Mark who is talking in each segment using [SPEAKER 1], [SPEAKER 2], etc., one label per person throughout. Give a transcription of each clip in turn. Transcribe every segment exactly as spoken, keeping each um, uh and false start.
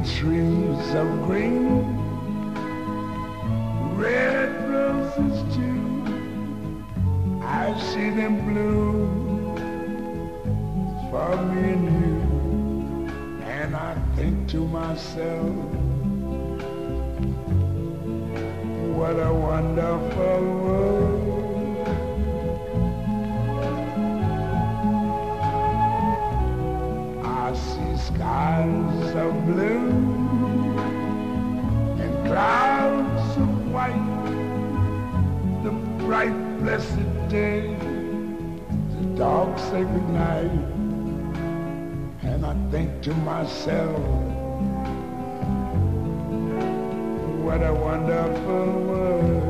[SPEAKER 1] trees of green, red roses too. I see them bloom for me and you, and I think to myself, what a wonderful world. I see skies of blue and clouds of white, the bright blessed day, the dark sacred night, and I think to myself, what a wonderful world.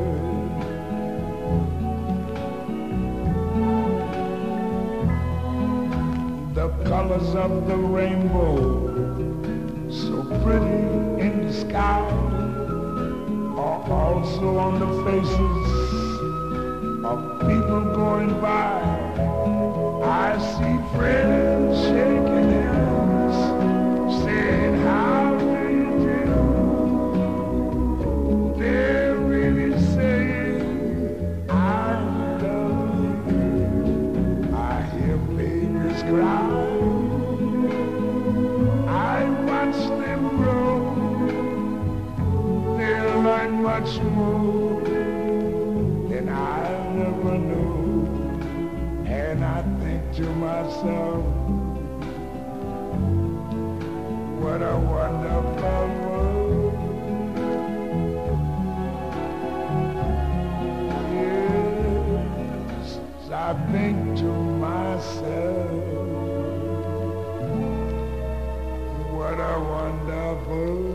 [SPEAKER 1] The colors of the rainbow, so pretty in the sky, are also on the faces of people going by. I see friends shaking hands, saying, how do you do? They're really saying, I love you. I hear babies cry. I watch them grow. They'll learn much more than I'll never know. And I think to myself, what a wonderful world. Yes, I think to myself, what a wonderful